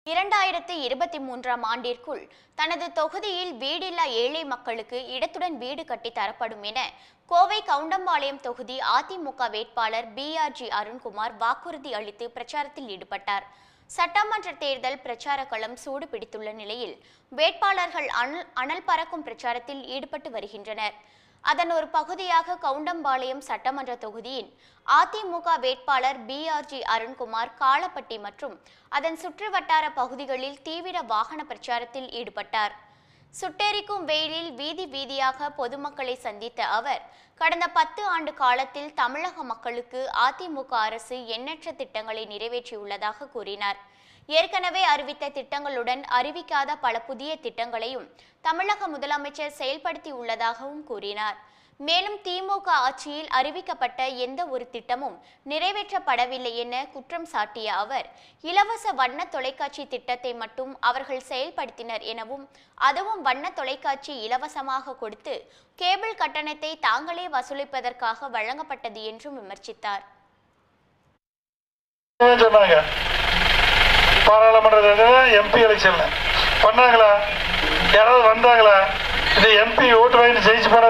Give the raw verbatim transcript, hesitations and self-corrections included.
இரண்டாயிரத்து இருபத்தி மூன்றாம் ஆண்டிற்குள் தனது தொகுதியில் வீடில்லா ஏழை மக்களுக்கு இடத்துடன் வீடு கட்டி தரப்படும் என கோவை கவுண்டம்பாளையம் தொகுதி அதிமுக வேட்பாளர் பி ஆர் ஜி அருண்குமார் வாக்குறுதி அளித்து பிரச்சாரத்தில் ஈடுபட்டார். சட்டமன்ற தேர்தல் பிரச்சார களம் சூடு பிடித்துள்ள நிலையில் வேட்பாளர்கள் அனல் அனல் பறக்கும் பிரச்சாரத்தில் ஈடுபட்டு வருகின்றனர். அதன் ஒரு பகுதியாக கவுண்டம்பாளையம் சட்டமன்ற தொகுதியின் அதிமுக வேட்பாளர் P R G Arunkumar Kalappatti மற்றும் அதன் சுற்றுவட்டார பகுதிகளில் தீவிர வாகன பிரச்சாரத்தில் ஈடுபட்டார். சுட்டெரிக்கும் வெயிலில் வீதி வீதியாக பொதுமக்களை சந்தித்த அவர் கடந்த பத்து ஆண்டு காலத்தில் தமிழக மக்களுக்கு அதிமுக அரசு எண்ணற்ற திட்டங்களை நிறைவேற்றியுள்ளதாக கூறினார். ஏற்கனவே அறிவித்த திட்டங்களுடன் அறிவிக்காத பல புதிய திட்டங்களையும் தமிழக முதலமைச்சர் செயல்படுத்தி உள்ளதாகவும் கூறினார். மேலும் திமுக ஆட்சியில் அறிவிக்கப்பட்ட எந்த ஒரு திட்டமும் நிறைவேற்றப்படவில்லை என குற்றம் சாட்டிய அவர் இலவச வண்ண தொலைக்காட்சி திட்டத்தை மட்டும் அவர்கள் செயல்படுத்தினர் எனவும் அதுவும் வண்ண தொலைக்காட்சி இலவசமாக கொடுத்து கேபிள் கட்டணத்தை தாங்களே வசூலிப்பதற்காக வழங்கப்பட்டது என்றும் விமர்சித்தார். பாராளுமன்ற எம்பி எலெக்ஷன்ல பண்ணாங்களா? யாராவது வந்தாங்களா? இந்த எம்பி ஓட்டு வாங்கி ஜெயிச்சு போன